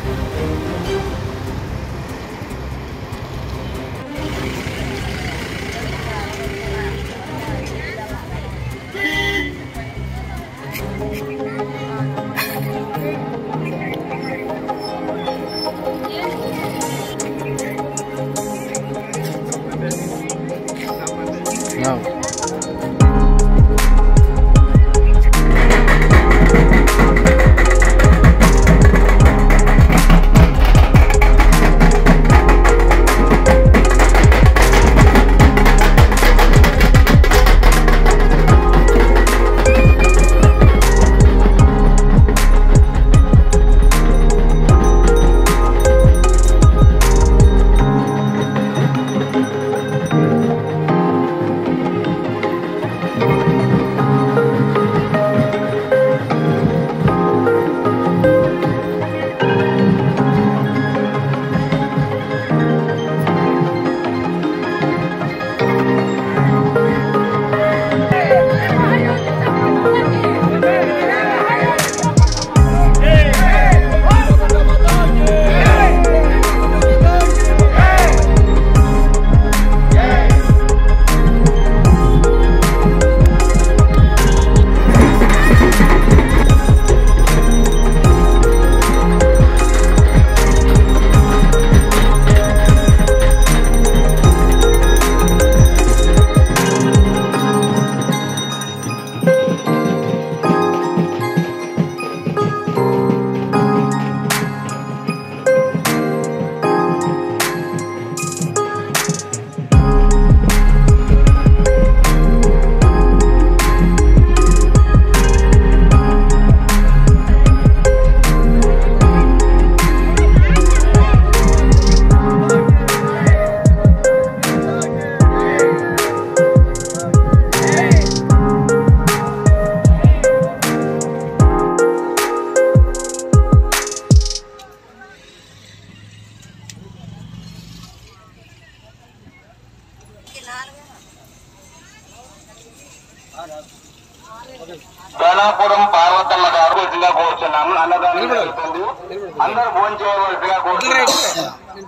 బేలాపురం పార్వతమ్మ గారు వలసిగా కోరుచున్నాము. అన్నదానం జరుగుతుంది, అందరూ భోజనం చేయవలసిగా కోరుచున్నాము.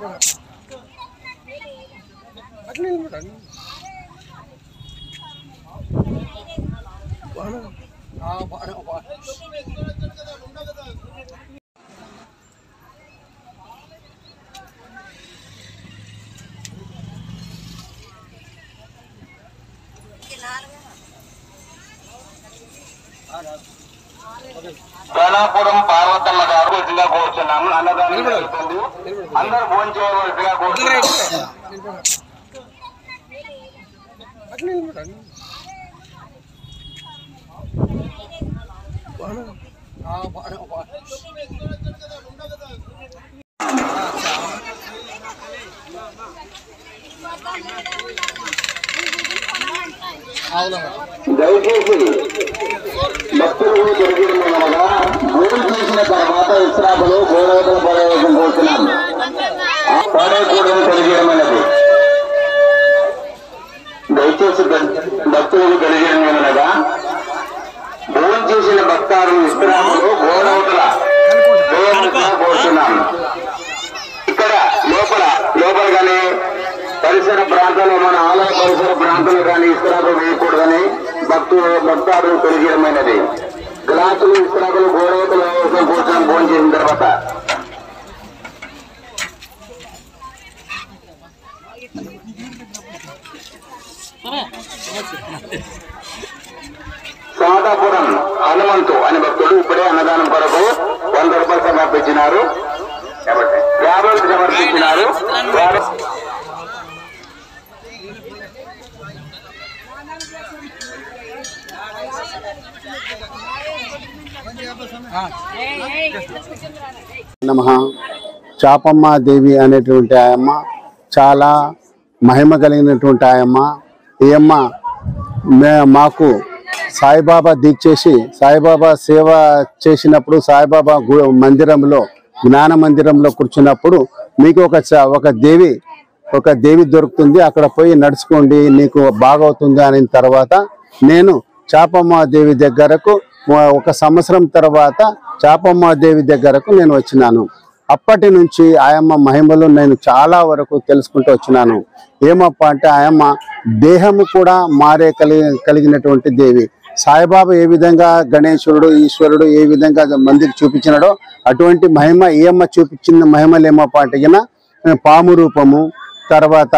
బేలాపురం పార్వతమ్మ గారు వలసిగా కోరుచున్నాము. అన్నదానం జరుగుతుంది, అందరూ భోజనం చేయవలసిగా కోరుచున్నాము. దయచేసి భక్తులు జరిగినగా భోజనం చేసిన తర్వాత ఇస్రాబులు గోడవతలు పడవేయడం కోరుతున్నాం. పడేయకూడదు తెలియజేయమన్నది. దయచేసి భక్తులకు తెలియజేయమనగా భోజనం చేసిన భక్తారులు ఇస్రాబులు గోడవతల కోరుతున్నాం. ఇక్కడ లోపల కానీ పరిసర ప్రాంతాల్లో మన ఆలయ పరిసర ప్రాంతాలు కానీ ఇస్రాకులు వేయకూడదని భక్తాదులు తెలియజేయమైనది. గ్లాసులు ఇస్రాకులు గోడవతలు వ్యవసాయం కోసం భోజనం చేసిన తర్వాత సాదాపురం హనుమంతు అనే భక్తుడు ఇప్పుడే అన్నదానం కొరకు 100 రూపాయలు సమర్పించినారు. 50 సమర్పించినారు. నమః. చాపమ్మ దేవి అనేటువంటి ఆయమ్మ చాలా మహిమ కలిగినటువంటి ఆయమ్మ. ఈ అమ్మ మాకు సాయిబాబా దీక్షేసి సాయిబాబా సేవ చేసినప్పుడు సాయిబాబా మందిరంలో జ్ఞాన మందిరంలో కూర్చున్నప్పుడు మీకు ఒక దేవి దొరుకుతుంది, అక్కడ పోయి నడుచుకోండి నీకు బాగవుతుంది అనిన తర్వాత నేను చాపమ్మ దేవి దగ్గరకు 1 సంవత్సరం తర్వాత చాపమ్మ దేవి దగ్గరకు నేను వచ్చినాను. అప్పటి నుంచి ఆయమ్మ మహిమలు నేను చాలా వరకు తెలుసుకుంటూ వచ్చినాను. ఏమప్ప అంటే ఆయమ్మ దేహము కూడా మారే కలిగినటువంటి దేవి. సాయిబాబా ఏ విధంగా గణేశుడు ఈశ్వరుడు ఏ విధంగా మందికి చూపించినాడో అటువంటి మహిమ ఏమ్మ చూపించిన మహిమలు ఏమప్ప అంటే పాము రూపము, తర్వాత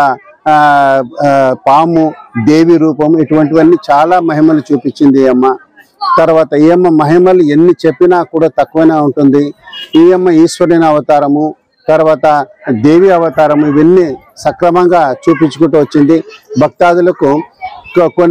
పాము దేవి రూపము, ఇటువంటివన్నీ చాలా మహిమలు చూపించింది ఈ అమ్మ. తర్వాత ఈ అమ్మ మహిమలు ఎన్ని చెప్పినా కూడా తక్కువనే ఉంటుంది. ఈ అమ్మ ఈశ్వరుని అవతారము, తర్వాత దేవి అవతారము, ఇవన్నీ సక్రమంగా చూపించుకుంటూ వచ్చింది భక్తాదులకు. కొన్ని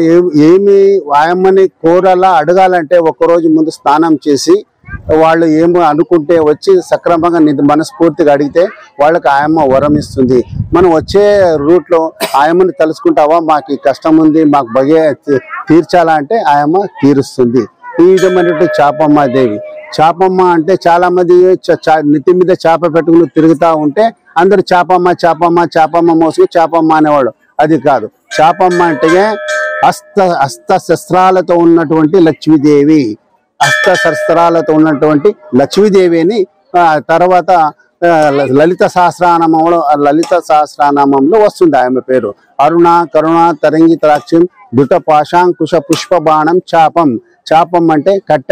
ఆయమ్మని కోరలా అడగాలంటే ఒకరోజు ముందు స్నానం చేసి వాళ్ళు ఏమో అనుకుంటే వచ్చి సక్రమంగా మనస్ఫూర్తిగా అడిగితే వాళ్ళకి ఆయమ్మ వరం ఇస్తుంది. మనం వచ్చే రూట్లో ఆయమ్మని తలుసుకుంటావా, మాకు ఈ కష్టం ఉంది, మాకు తీర్చాలా అంటే ఆయమ్మ తీరుస్తుంది. ఈ విధమైనటువంటి చాపమ్మ దేవి. చాపమ్మ అంటే చాలా మంది నెత్తి మీద చేప పెట్టుకుని తిరుగుతూ ఉంటే అందరూ చాపమ్మ చాపమ్మ చాపమ్మ మోసుకు చాపమ్మ అనేవాడు. అది కాదు. చాపమ్మ అంటే అస్త శస్త్రాలతో ఉన్నటువంటి లక్ష్మీదేవి. అస్త్రశస్త్రాలతో ఉన్నటువంటి లక్ష్మీదేవి అని తర్వాత లలిత సహస్రనామంలో వస్తుంది ఆమె పేరు. అరుణ కరుణ తరంగి త్రాక్షం దుట పాశాంకుశ పుష్ప బాణం చాపం. చాపం అంటే కట్టె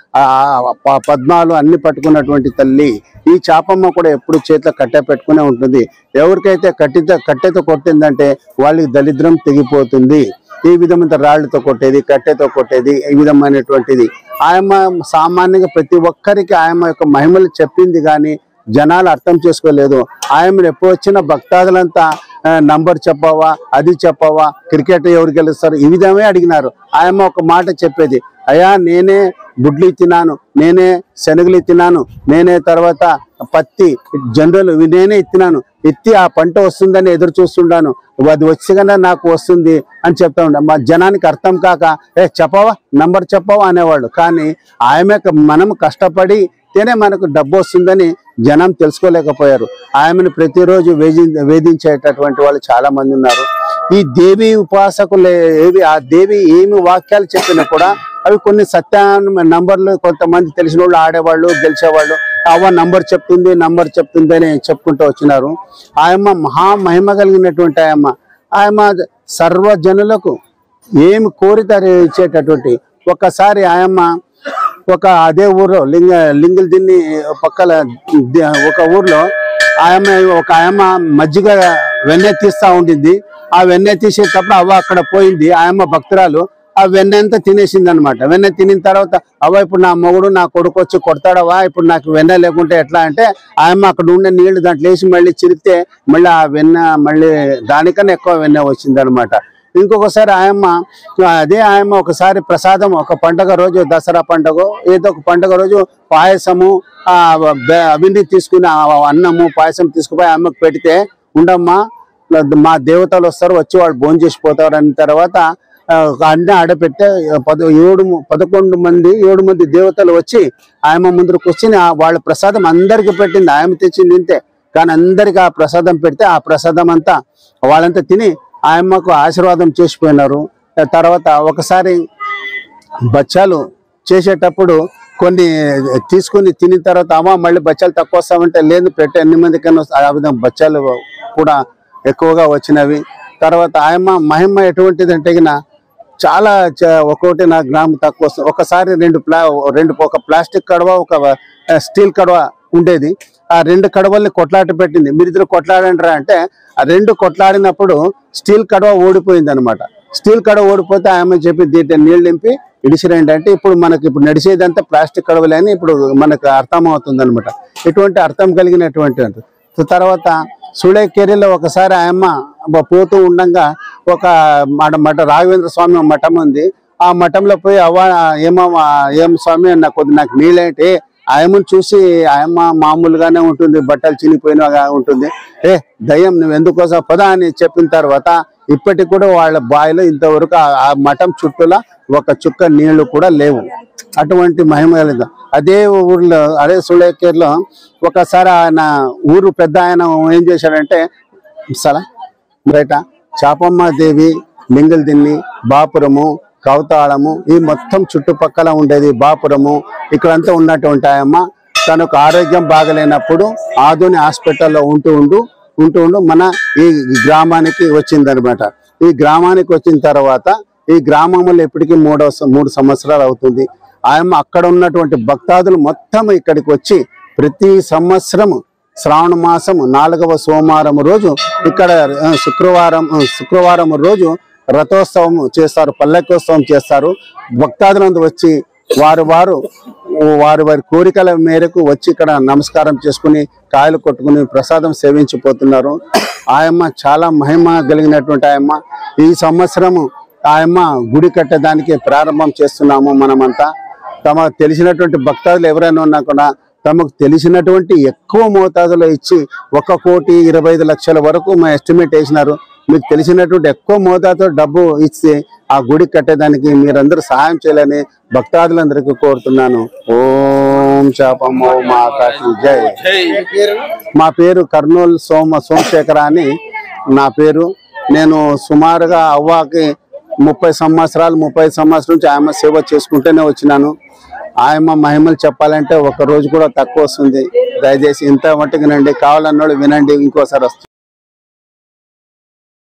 పద్మాలు అన్ని పట్టుకున్నటువంటి తల్లి. ఈ చాపమ్మ కూడా ఎప్పుడు చేతిలో కట్టె పెట్టుకునే ఉంటుంది. ఎవరికైతే కట్టెతో కొట్టిందంటే వాళ్ళకి దరిద్రం తెగిపోతుంది. ఈ విధమైన రాళ్లతో కొట్టేది, కట్టెతో కొట్టేది, ఈ విధమైనటువంటిది. ఆయమ్మ సామాన్యంగా ప్రతి ఒక్కరికి ఆయమ్మ యొక్క మహిమలు చెప్పింది కానీ జనాలు అర్థం చేసుకోలేదు. ఆయమ్మను ఎప్పుడు వచ్చిన భక్తాదులంతా నంబర్ చెప్పవా, అది చెప్పవా, క్రికెట్ ఎవరు గెలుస్తారు, ఈ విధమే అడిగినారు. ఆయమ్మ ఒక మాట చెప్పేది, అయ్యా నేనే గుడ్లు ఇచ్చినాను, నేనే శనగలు ఇచ్చినాను, నేనే తర్వాత పత్తి జనరల్ నేనే ఇచ్చినాను, ఎత్తి ఆ పంట వస్తుందని ఎదురు చూస్తుండాను, అది వచ్చి కన్నా నాకు వస్తుంది అని చెప్తా ఉండే. మా జనానికి అర్థం కాక చెప్పవా, నంబర్ చెప్పవా అనేవాళ్ళు. కానీ ఆమె మనం కష్టపడి తేనే మనకు డబ్బు వస్తుందని జనం తెలుసుకోలేకపోయారు. ఆమెను ప్రతిరోజు వేధించేటటువంటి వాళ్ళు చాలా మంది ఉన్నారు. ఈ దేవి ఉపాసకులు ఆ దేవి ఏమి వాక్యాలు చెప్పినా కూడా అవి కొన్ని సత్యాన్ని నంబర్లు కొంతమంది తెలిసిన వాళ్ళు ఆడేవాళ్ళు గెలిచేవాళ్ళు నంబర్ చెప్తుంది అని చెప్పుకుంటూ వచ్చినారు. ఆయమ్మ మహామహిమ కలిగినటువంటి ఆయమ్మ సర్వజనులకు ఏమి కోరిత ఇచ్చేటటువంటి. ఒకసారి ఆయమ్మ అదే ఊర్లో లింగులు దీన్ని పక్కల ఒక ఊర్లో ఆయమ్మ మజ్జిగ వెన్నె తీస్తా ఉండింది. ఆ వెన్నె తీసేటప్పుడు అక్కడ పోయింది. ఆయమ్మ భక్తురాలు ఆ వెన్నె అంతా తినేసింది అనమాట. వెన్నె తినిన తర్వాత ఇప్పుడు నా మొగుడు నా కొడుకు వచ్చి కొడతాడవా, ఇప్పుడు నాకు వెన్నె లేకుంటే ఎట్లా అంటే ఆయమ్మ అక్కడ ఉండే నీళ్లు దాంట్లో వేసి మళ్ళీ చిరిగితే మళ్ళీ ఆ వెన్నె మళ్ళీ దానికన్నా ఎక్కువ వెన్నె వచ్చింది అనమాట. ఇంకొకసారి ఆయమ్మ ఒకసారి ప్రసాదం ఒక పండగ రోజు, దసరా పండుగ ఏదో ఒక పండుగ రోజు పాయసము అవన్నీ తీసుకుని అన్నము పాయసం తీసుకుపోయి ఆమెకు పెడితే, ఉండమ్మా మా దేవతలు వస్తారు, వచ్చి వాళ్ళు భోజనం చేసిపోతారు అన్న తర్వాత అన్నీ ఆడపెట్టే 11 మంది దేవతలు వచ్చి ఆయమ్మ ముందర కూర్చుని వాళ్ళ ప్రసాదం అందరికి పెట్టింది. ఆయమ్మ తెచ్చింది ఇంతే, కానీ అందరికి ఆ ప్రసాదం పెడితే ఆ ప్రసాదం అంతా వాళ్ళంతా తిని ఆయమ్మకు ఆశీర్వాదం చేసిపోయినారు. తర్వాత ఒకసారి బచ్చాలు చేసేటప్పుడు కొన్ని తీసుకుని తినిన తర్వాత మళ్ళీ బచ్చాలు తక్కువ వస్తామంటే లేదు పెట్టే ఎన్ని మందికైనా ఆ విధంగా బచ్చాలు కూడా ఎక్కువగా వచ్చినవి. తర్వాత ఆయమ్మ మహిమ ఎటువంటిది అంటే చాలా ఒక్కొక్కటి నా గ్రామం తక్కువ వస్తుంది. ఒకసారి ఒక ప్లాస్టిక్ కడవ ఒక స్టీల్ కడవ ఉండేది. ఆ 2 కడవల్ని కొట్లాట పెట్టింది. మీరిద్దరు కొట్లాడంటారా అంటే ఆ 2 కొట్లాడినప్పుడు స్టీల్ కడవ ఓడిపోయింది అనమాట. స్టీల్ కడవ ఓడిపోతే ఆమె చెప్పి దీంట్లో నీళ్ళు నింపి ఇడిసిరండి అంటే ఇప్పుడు నడిచేదంతా ప్లాస్టిక్ కడవలే అని ఇప్పుడు మనకు అర్థం అవుతుంది అనమాట. ఇటువంటి అర్థం కలిగినటువంటి. తర్వాత సుళేకేరిలో ఒకసారి ఆయమ్మ పోతూ ఉండగా ఒక రాఘవేంద్ర స్వామి మఠం ఉంది. ఆ మఠంలో పోయి ఏం స్వామి నాకు నీళ్ళేంటి, ఆయమ్మను చూసి ఆయమ్మ మామూలుగానే ఉంటుంది, బట్టలు చినిగిపోయినగా ఉంటుంది. దయ్యం నువ్వు ఎందుకోసం పదా అని చెప్పిన తర్వాత ఇప్పటికి కూడా వాళ్ళ బావిలో ఇంతవరకు ఆ మఠం చుట్టూలా ఒక చుక్క నీళ్లు కూడా లేవు. అటువంటి మహిమ కలిగింది. అదే ఊర్లో అదే సుళేకేర్లో ఒకసారి ఆయన ఊరు పెద్ద ఆయన ఏం చేశాడంటే బయట చాపమ్మ దేవి, లింగల్దిన్ని, బాపురము, కవతాళము ఈ మొత్తం చుట్టుపక్కల ఉండేది బాపురము ఇక్కడంతా ఉన్నటువంటి ఆయమ్మ తనకు ఆరోగ్యం బాగలేనప్పుడు ఆదోని హాస్పిటల్లో ఉంటూ మన ఈ గ్రామానికి వచ్చిందనమాట. ఈ గ్రామానికి వచ్చిన తర్వాత ఈ గ్రామంలో ఇప్పటికీ 3 సంవత్సరాలు అవుతుంది. ఆయమ్మ అక్కడ ఉన్నటువంటి భక్తాదులు మొత్తం ఇక్కడికి వచ్చి ప్రతి సంవత్సరం శ్రావణ మాసం 4వ సోమవారం రోజు ఇక్కడ శుక్రవారం రోజు రథోత్సవం చేస్తారు, పల్లకోత్సవం చేస్తారు. భక్తాదులందరూ వచ్చి వారి కోరికల మేరకు వచ్చి ఇక్కడ నమస్కారం చేసుకుని కాయలు కొట్టుకుని ప్రసాదం సేవించిపోతున్నారు. ఆయమ్మ చాలా మహిమ కలిగినటువంటి ఆయమ్మ. ఈ సంవత్సరము ఆయమ్మ గుడి కట్టడానికి ప్రారంభం చేస్తున్నాము. మనమంతా తమకు తెలిసినటువంటి భక్తాదులు ఎవరైనా ఉన్నా కూడా తమకు తెలిసినటువంటి ఎక్కువ మోతాదులో ఇచ్చి 1,25,00,000 వరకు మా ఎస్టిమేట్ వేసినారు. మీకు తెలిసినటువంటి ఎక్కువ మోతాదులో డబ్బు ఇచ్చి ఆ గుడి కట్టేదానికి మీరందరూ సహాయం చేయాలని భక్తాదులందరికీ కోరుతున్నాను. ఓం శాపమో మాతాకి జై. మా పేరు కర్నూలు సోమశేఖర అని నా పేరు. నేను సుమారుగా అవ్వకి 30 సంవత్సరాల నుంచి ఆయమ్మ సేవ చేసుకుంటూనే వచ్చినాను. ఆయమ్మ మహిమలు చెప్పాలంటే ఒక రోజు కూడా తక్కువ వస్తుంది. దయచేసి ఇంత మట్టుకునండి, కావాలన్నోళ్ళు వినండి, ఇంకోసారి వస్తుంది.